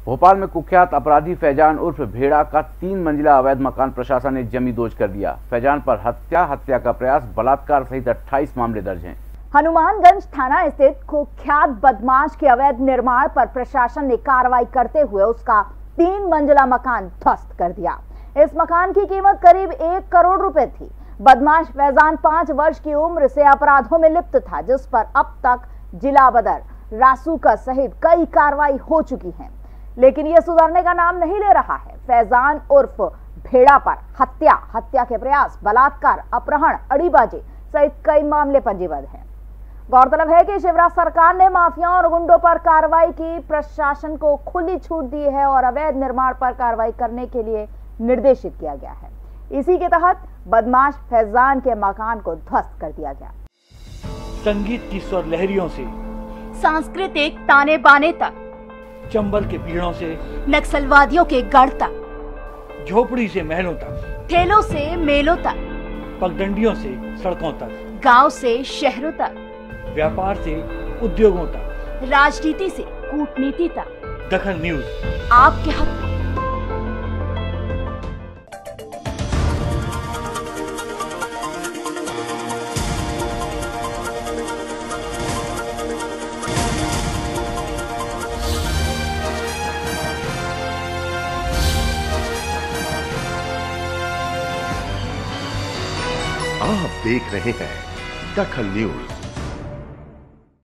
भोपाल में कुख्यात अपराधी फैजान उर्फ भेड़ा का 3 मंजिला अवैध मकान प्रशासन ने जमींदोज कर दिया। फैजान पर हत्या का प्रयास, बलात्कार सहित 28 मामले दर्ज हैं। हनुमानगंज थाना स्थित कुख्यात बदमाश के अवैध निर्माण पर प्रशासन ने कार्रवाई करते हुए उसका 3 मंजिला मकान ध्वस्त कर दिया। इस मकान की कीमत करीब 1 करोड़ रुपए थी। बदमाश फैजान 5 वर्ष की उम्र से अपराधों में लिप्त था, जिस पर अब तक जिला बदर, रासुका सहित कई कार्रवाई हो चुकी हैं, लेकिन यह सुधरने का नाम नहीं ले रहा है। फैजान उर्फ भेड़ा पर हत्या के प्रयास, बलात्कार, अपहरण, अड़ीबाजी सहित कई मामले पंजीबद्ध हैं। गौरतलब है कि शिवराज सरकार ने माफियाओं और गुंडों पर कार्रवाई की प्रशासन को खुली छूट दी है और अवैध निर्माण पर कार्रवाई करने के लिए निर्देशित किया गया है। इसी के तहत बदमाश फैजान के मकान को ध्वस्त कर दिया गया। संगीत की स्वर लहरियों से सांस्कृतिक ताने बाने तक, चंबल के पीड़ों से नक्सलवादियों के गढ़ तक, झोपड़ी से महलों तक, ठेलों से मेलों तक, पगडंडियों से सड़कों तक, गांव से शहरों तक, व्यापार से उद्योगों तक, राजनीति से कूटनीति तक, दखल न्यूज आपके हक में। आप देख रहे हैं दखल न्यूज।